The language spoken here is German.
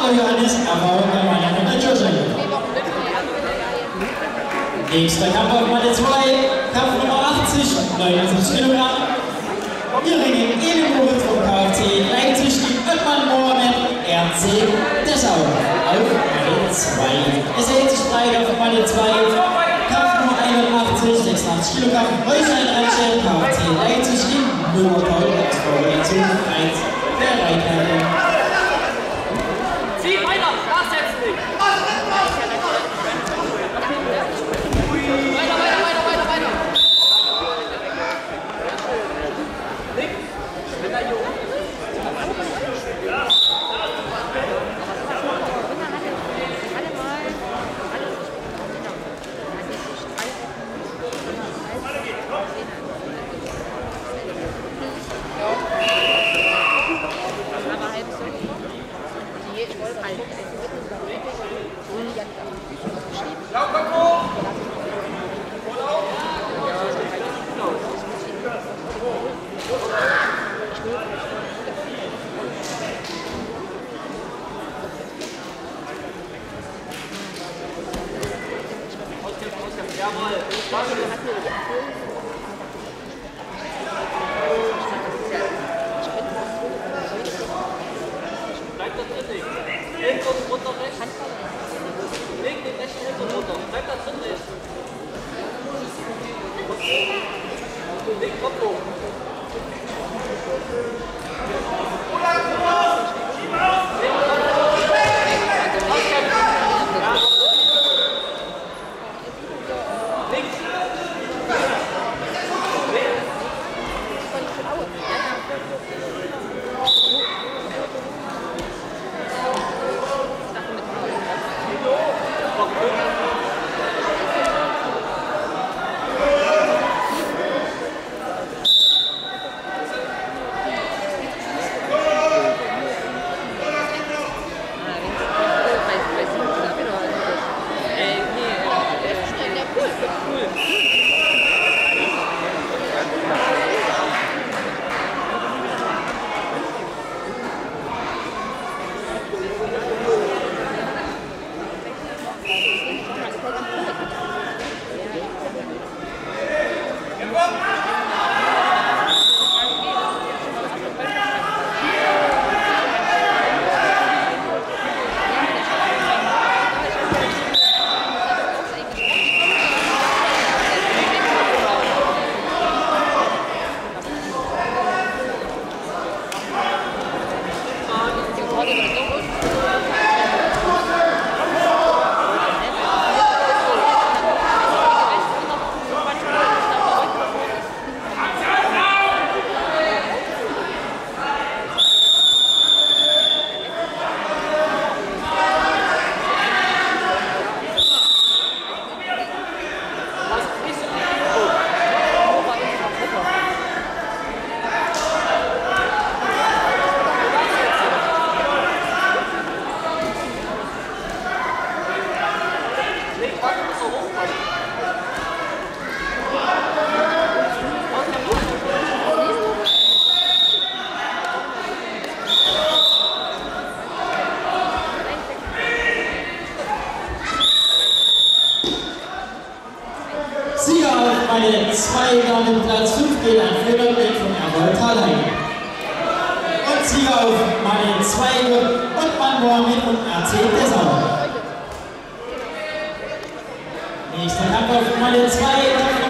Hallo Johannes, aber meine Mutter Joshua. Nächster Kampf auf Matte 2, Kampf Nummer 80, 79 Kilogramm. Wir ringen Emil Moritz vom KFC Leipzig gegen Ottmann Mohamed, RC Dessau auf Matte 2. Es hält sich breit auf Matte 2, Kampf Nummer 81, 86 Kilogramm. Häuser in Rheinstein, KFC Leipzig gegen Müller-Paul als Koordination 1 der Reithalle. Platz 5 geht ein Federblick von Errol Thalheim. Und Sieger auf Matte 2 Ottmann Mohamed und RC Dessau. Nächster Kampf auf Matte 2.